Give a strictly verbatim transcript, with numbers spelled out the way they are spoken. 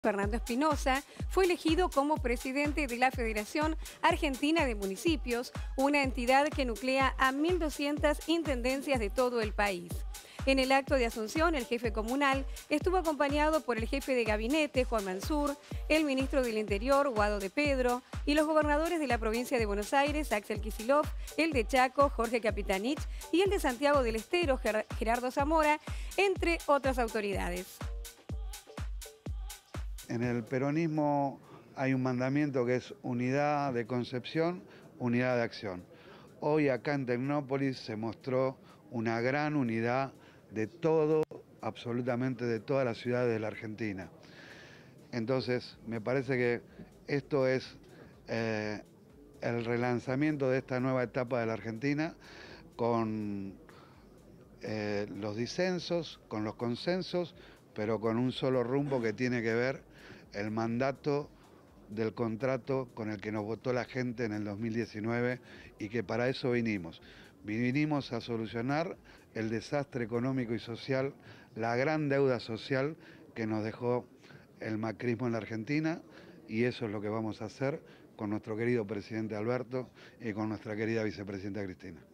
Fernando Espinosa fue elegido como presidente de la Federación Argentina de Municipios, una entidad que nuclea a mil doscientas intendencias de todo el país. En el acto de asunción, el jefe comunal estuvo acompañado por el jefe de gabinete, Juan Mansur, el ministro del Interior, Guado de Pedro, y los gobernadores de la provincia de Buenos Aires, Axel Kicillof, el de Chaco, Jorge Capitanich, y el de Santiago del Estero, Gerardo Zamora, entre otras autoridades. En el peronismo hay un mandamiento que es unidad de concepción, unidad de acción. Hoy acá en Tecnópolis se mostró una gran unidad de todo, absolutamente de todas las ciudades de la Argentina. Entonces, me parece que esto es eh, el relanzamiento de esta nueva etapa de la Argentina con eh, los disensos, con los consensos, pero con un solo rumbo que tiene que ver el mandato del contrato con el que nos votó la gente en el dos mil diecinueve y que para eso vinimos. Vinimos a solucionar el desastre económico y social, la gran deuda social que nos dejó el macrismo en la Argentina, y eso es lo que vamos a hacer con nuestro querido presidente Alberto y con nuestra querida vicepresidenta Cristina.